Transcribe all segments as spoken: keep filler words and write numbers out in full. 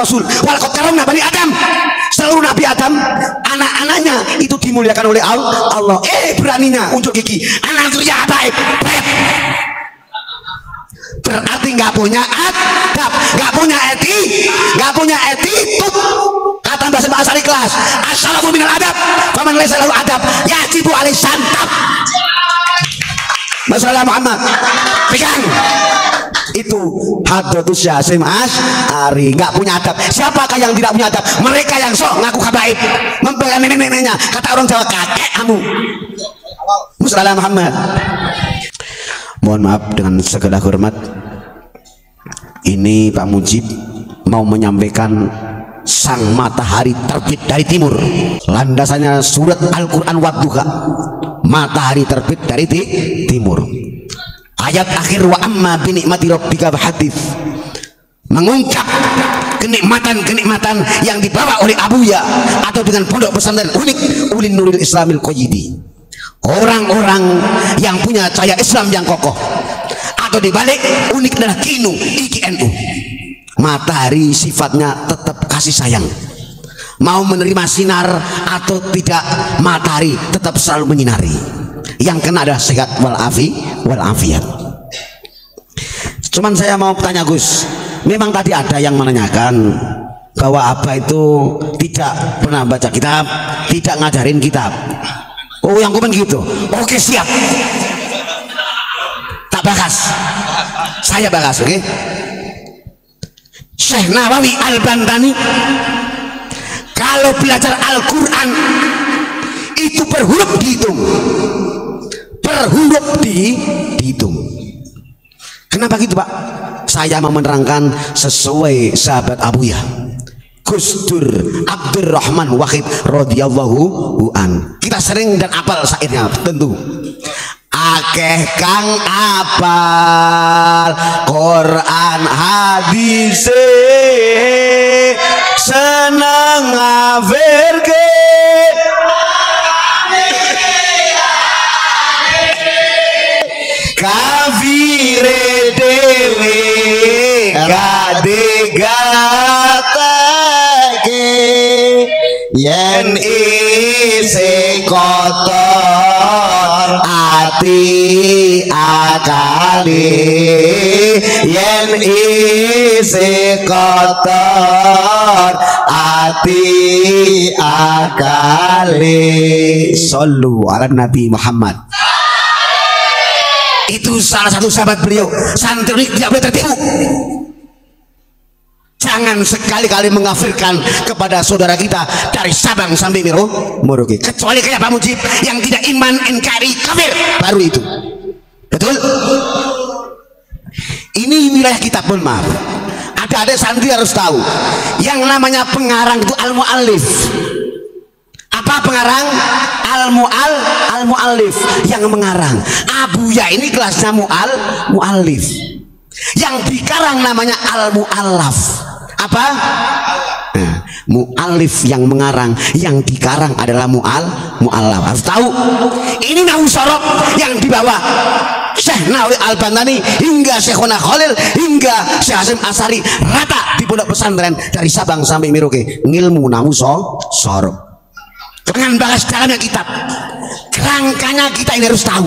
rasul wal qad karamna bani Adam. Seluruh Nabi Adam, anak-anaknya itu dimuliakan oleh Allah. Eh beraninya unjuk gigi, anak itu ya baik, berarti nggak punya adab, nggak punya etik, nggak punya attitude. Kata bahasa bahasa di kelas, assalamu minal adab, faman laysa lahu adab yajibu alaihi santab. Masalah Muhammad, pegang itu hadratus Syasim Asy'ari, nggak punya adab. Siapakah yang tidak punya adab? Mereka yang sok ngaku habaib, membela nenek-neneknya. Kata orang Jawa, kakek kamu. Masalah Muhammad. Mohon maaf dengan segala hormat, ini Pak Mujib mau menyampaikan sang matahari terbit dari timur. Landasannya surat Al-Quran Wadduha, matahari terbit dari timur. Ayat akhir wa amma bi ni'mati rabbika fahadits, mengungkap kenikmatan-kenikmatan yang dibawa oleh Abuya atau dengan pondok pesantren unik Ulin Nuril Islamil Qayyidi, orang-orang yang punya cahaya Islam yang kokoh, atau dibalik unik adalah Kinu I K N U. Matahari sifatnya tetap kasih sayang, mau menerima sinar atau tidak, matahari tetap selalu menyinari. Yang kena adalah sehat walafi walafiat. Cuman saya mau tanya Gus, memang tadi ada yang menanyakan bahwa Abah itu tidak pernah baca kitab, tidak ngajarin kitab. Oh yang komen gitu, oke siap, tak bahas, saya bahas. Oke, Syekh Nawawi Al-Bantani kalau belajar Al-Quran itu per huruf dihitung, per huruf di, dihitung. Kenapa gitu Pak? Saya mau menerangkan sesuai sahabat Abuya Gus Dur Abdurrahman Wahid radhiyallahu an. Kita sering dan apal syairnya tentu. Akeh kang apal Quran hadis seneng ngafirke kafire dewe kadegatake yen isi kotor ati akali, yen isi kotor ati akali. Sallu ala Nabi Muhammad. Itu salah satu sahabat beliau, santri tidak boleh tertipu. Jangan sekali-kali mengafirkan kepada saudara kita dari Sabang sampai Merauke, kecuali kayak Pak Mujib yang tidak iman, inkari, kafir, baru itu. Betul? Ini wilayah kita pun maaf. Ada-ada santri harus tahu, yang namanya pengarang itu al-mu'allif. Apa pengarang? Al-mu'al, al-mu'allif, yang mengarang. Abuya ini kelasnya mu'al, mu'allif. Yang dikarang namanya al-mu'allaf. Apa? Nah, mu'allif yang mengarang, yang dikarang adalah mu'al, mu'allaf. Harus tahu. Ini nahu sorok yang dibawa Syekh Nawawi Al-Bantani hingga Syekhona Khalil hingga Syekh Hasyim Asy'ari, rata di pondok pesantren dari Sabang sampai Merauke, ngilmu nahu sorok. Jangan bahas dalamnya kitab, kerangkanya kita ini harus tahu.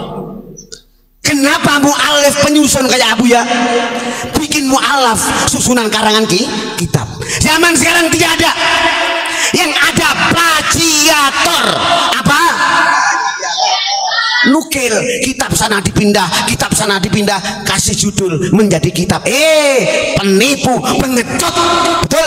Kenapa mu'alif penyusun kayak Abuya bikin mu'alaf susunan karangan ki, kitab? Zaman sekarang tidak ada, yang ada plagiator. Apa? Nukil, kitab sana dipindah, kitab sana dipindah, kasih judul menjadi kitab. Eh, penipu, pengecut. Betul?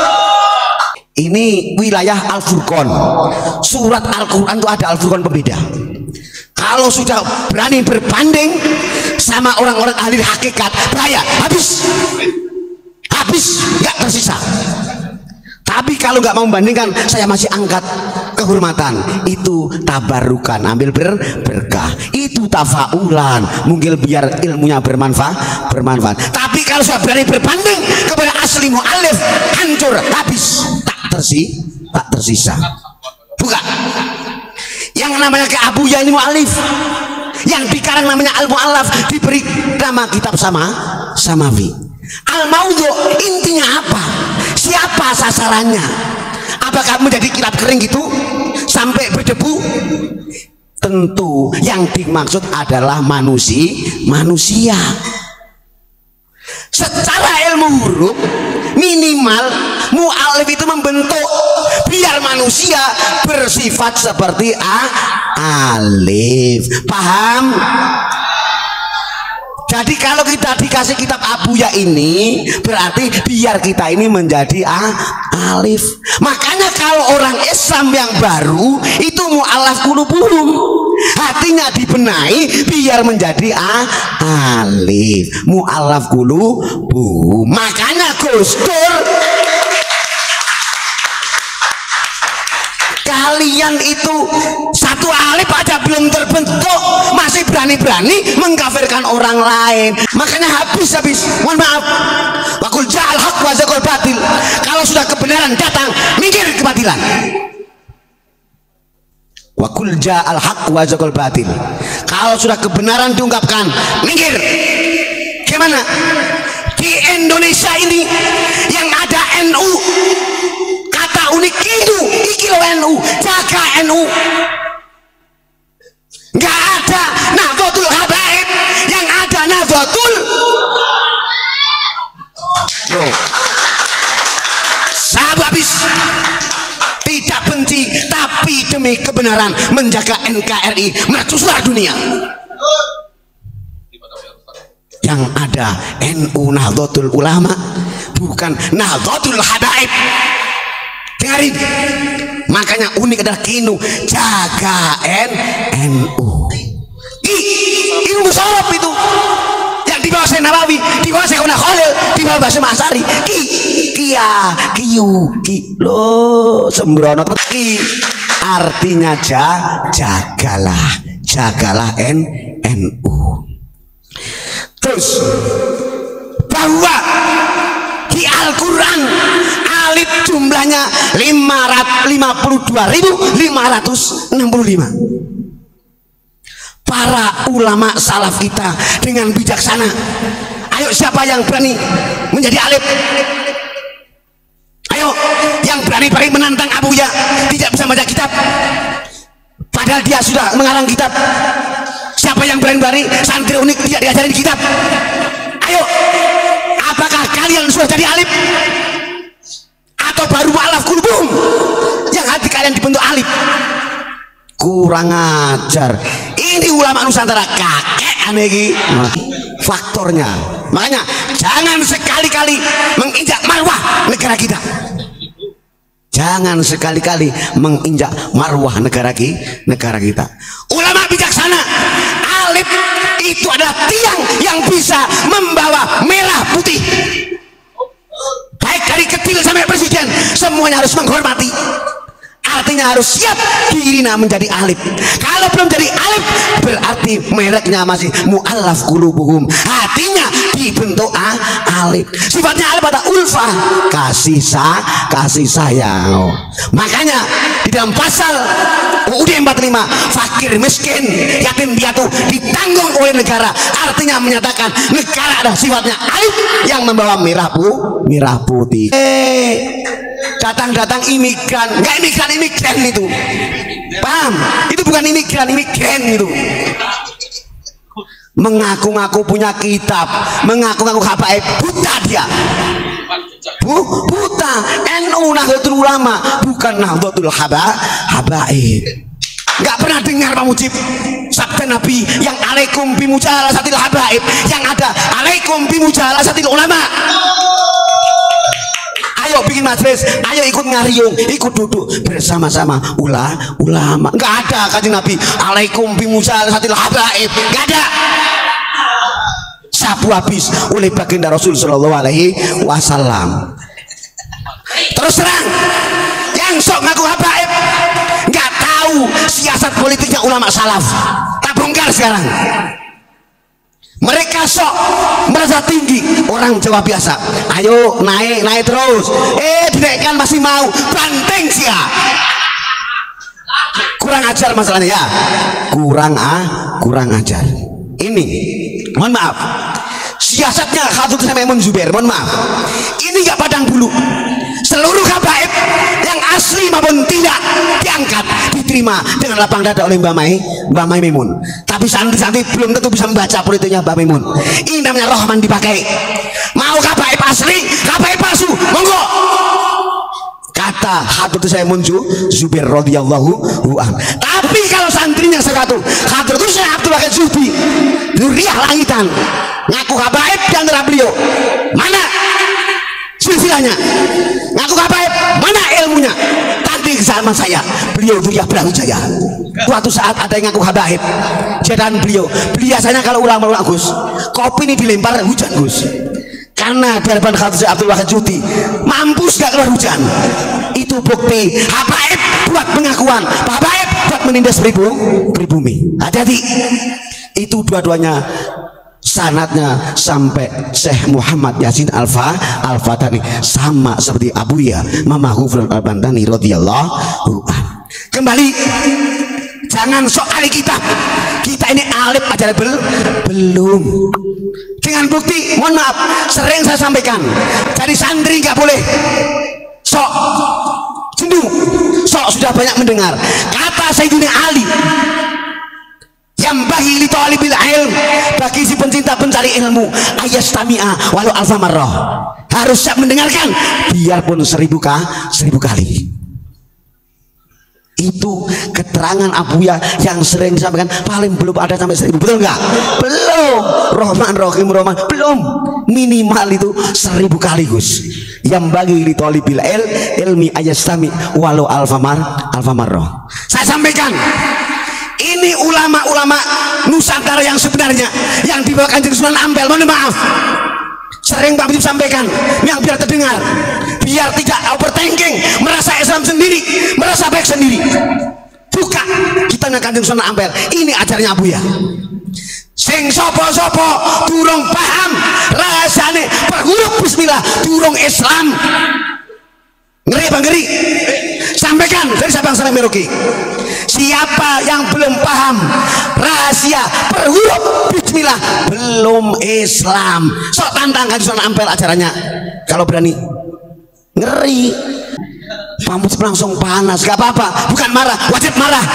Ini wilayah Al-Furqan. Surat Al-Quran itu ada Al-Furqan pembeda. Kalau sudah berani berbanding sama orang-orang ahli hakikat, bahaya, habis, habis, nggak tersisa. Tapi kalau nggak mau membandingkan, saya masih angkat kehormatan. Itu tabarukan, ambil ber berkah. Itu tafaulan, mungkin biar ilmunya bermanfaat, bermanfaat. Tapi kalau sudah berani berbanding kepada asli mu'alif, hancur, habis, tak tersi, tak tersisa. Bukan. Yang namanya ke Abuya ini mu'alif, yang dikarang namanya al-mu'allaf, diberi nama kitab sama samawi. Al-maudhu intinya apa? siapa sasarannya? Apakah menjadi kilap kering gitu sampai berdebu? Tentu yang dimaksud adalah manusia manusia. Secara ilmu huruf minimal mu'alif itu membentuk biar manusia bersifat seperti a alif. Paham? Jadi kalau kita dikasih kitab Abuya ini berarti biar kita ini menjadi a alif. Makanya kalau orang Islam yang baru itu mu'alaf qulubuhum, hatinya dibenahi biar menjadi a alif, mu'alaf qulubuhum. Makanya Gus Dur, kalian itu satu alif aja belum terbentuk masih berani-berani mengkafirkan orang lain. Makanya habis-habis, mohon maaf, wakul ja'al haq wa zaqal batil. Kalau sudah kebenaran datang, minggir kebatilan. Wakul ja'al haq wa zaqal batil. Kalau sudah kebenaran diungkapkan, minggir. Gimana? Di Indonesia ini yang ada N U, kata unik itu ikilo N U, jaga N U. Nggak ada Nahdlatul Habaib, yang ada Nahdlatul. Oh. Sahabat habis tidak benci tapi demi kebenaran menjaga N K R I mercusuar dunia. Yang ada N U Nahdlatul Ulama, bukan Nahdlatul Habaib. Dengarin, makanya unik adalah kinu jaga N N U. Ilmu sorop itu yang di bawah Syekh Nawawi, di bawah Syekh Khalil, di bawah Basyam Asari. Ki kia kiu ki lo sembrono ki artinya ja, jagalah jagalah N N U. Terus bahwa di Al-Quran alif jumlahnya lima ratus lima puluh dua ribu lima ratus enam puluh lima. Para ulama salaf kita dengan bijaksana, ayo siapa yang berani menjadi alif? Ayo yang berani-berani menantang Abuya tidak bisa baca kitab padahal dia sudah mengarang kitab. Siapa yang berani-berani santri unik tidak diajarin kitab? Ayo, apakah kalian sudah jadi alif atau baru mu'alaf qulubuhum yang hati kalian dibentuk alif? Kurang ajar. Ini ulama Nusantara kakek aneh ini faktornya. Makanya jangan sekali-kali menginjak marwah negara kita. Jangan sekali-kali menginjak marwah negara kita, negara kita. Ulama bijaksana, alif itu adalah tiang yang bisa membawa merah putih. Baik dari kecil sampai presiden, semuanya harus menghormati. Artinya harus siap dirinya menjadi alif. Kalau belum jadi alif berarti mereknya masih mu'allaf qulubuhum, hatinya dibentuk a, alif. Sifatnya alif pada ulfah, kasih sa, kasih sayang. Makanya di dalam pasal U U D empat puluh lima fakir miskin yatim piatu ditanggung oleh negara, artinya menyatakan negara ada sifatnya alif yang membawa merah pu, merah putih. Eh, datang-datang imigran, nggak imigran imigran itu, paham? Itu bukan imigran imigran itu. Mengaku-ngaku punya kitab, mengaku-ngaku habaib, buta dia. Bu, buta. N U Nahdlatul Ulama, bukan Nahdlatul Haba, Habaib. Nggak pernah dengar Pak Mujib sabda Nabi yang alaikum bimujalasatil habaib, yang ada alaikum bimujalasatil ulama. Ayo bikin majelis, ayo ikut ngariung, ikut duduk bersama-sama ula, ulama. Nggak ada kanjeng Nabi alaikum bimujalasatil habaib, nggak ada. Sabu habis oleh baginda Rasul Shallallahu Alaihi Wasallam. Terus terang, yang sok ngaku habaib nggak tahu siasat politiknya ulama salaf. Tak bongkar sekarang. Mereka sok merasa tinggi, orang Jawa biasa. Ayo naik naik terus. Eh dinaikkan masih mau, banteng sia. Kurang ajar masalahnya ya. Kurang ah, kurang ajar. Ini, mohon maaf, siasatnya Khatib Imam Zubair, mohon maaf, ini nggak padang bulu. seluruh habaib yang asli maupun tidak diangkat, diterima dengan lapang dada oleh Mbak Mai, Mbak Mai Maimun. Tapi santri-santri belum tentu bisa membaca politiknya Mbak Maimun. Ini namanya Rahman dipakai. Mau habaib asli, habaib palsu, monggo. Kata Hadratus Syekh Munju Zubair radhiyallahu anhu. Tapi kalau santrinya satu Hadratus Syekh Abdul Wahid Zuhdi, Dzurriyyah langitan, ngaku habaib di antara beliau, mana silsilahnya? Ngaku habaib, mana ilmunya? Tadi zaman saya beliau Dzurriyyah Brawijaya. Suatu saat ada yang ngaku habaib, jadaan beliau biasanya kalau ulama-ulama Gus, kopi ini dilempar hujan Gus. Karena di hadapan Hadratus Abdul Wahid Zuhdi mampus gak keluar hujan. Itu bukti habaib buat pengakuan, habaib buat menindas beribu, pribumi. Hati-hati. Itu dua-duanya sanadnya sampai Syekh Muhammad Yasin Alfa Al-Fatani, sama seperti Abuya Mama Ghufran Al-Bantani radhiyallahu anhu. Kembali, jangan sok ahli kitab. Kita ini alim aja bel belum. Dengan bukti, mohon maaf, sering saya sampaikan, jadi santri nggak boleh sok jenuh, sok sudah banyak mendengar. Kata Sayyidina Ali, yang bagi li talibil ilm, bagi si pencinta pencari ilmu, ayastami'a walau alfa marrah, harus siap mendengarkan biarpun seribu kali seribu kali. Itu keterangan Abuya yang sering disampaikan, paling belum ada sampai seribu, betul nggak? Belum. Rahman Rahim Rahman belum, minimal itu seribu kali Gus. Yang bagi li talibil il ilmi ayastami walau alfamar alfamarroh. Saya sampaikan, ini ulama-ulama Nusantara yang sebenarnya yang dibawa Kanjeng Sunan Ampel, mohon maaf, sering Pak Budi sampaikan, yang biar terdengar, biar tidak overthinking, merasa Islam sendiri, merasa baik sendiri. Buka kita nggak Kanjeng Sunan Ampel, ini ajarnya Abuya. Sing sopo-sopo durung paham rahasiane berhuruf bismillah, durung Islam. Ngeri bang, ngeri. Sampaikan dari Sabang sampai Merauke, siapa yang belum paham rahasia berhuruf bismillah belum Islam. Sok tantang Kanjeng Sunan Ampel acaranya, kalau berani. Ngeri, pamut langsung panas. Gak apa-apa, bukan marah, wajib marah.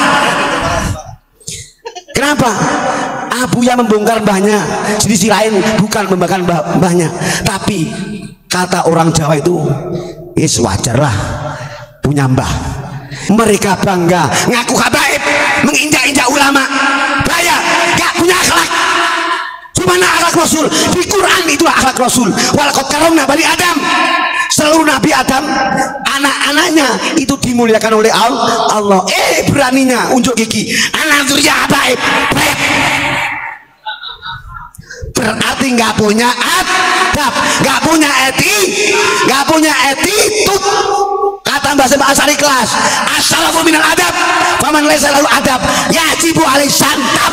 Kenapa? Abuya membongkar mbahnya, di sisi lain bukan membongkar mbahnya, tapi kata orang Jawa itu, is wajarlah punya mbah. Mereka bangga ngaku habaib, menginjak-injak ulama. Bahaya, gak punya akhlak. Gimana akhlak Rasul? Di Quran itulah akhlak Rasul. Walaqad karramna bani Adam. Seluruh Nabi Adam, anak-anaknya itu dimuliakan oleh Allah. Eh beraninya unjuk gigi, anak Dzurriyyah habaib, berarti nggak punya adab, nggak punya eti, nggak punya attitude. Kata Mbah Sembah Asari kelas, as-salafu minal adab, faman laysa lahu adab yajibu alaihi santab.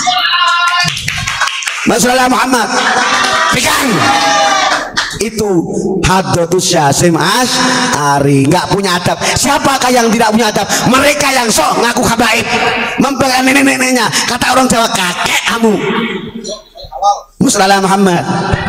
Masalah Muhammad pegang itu Hadratus Syasim Asy'ari, nggak punya adab. Siapakah yang tidak punya adab? Mereka yang sok ngaku habaib, membanggakan nenek-neneknya. Kata orang Jawa, kakek kamu. Masalah Muhammad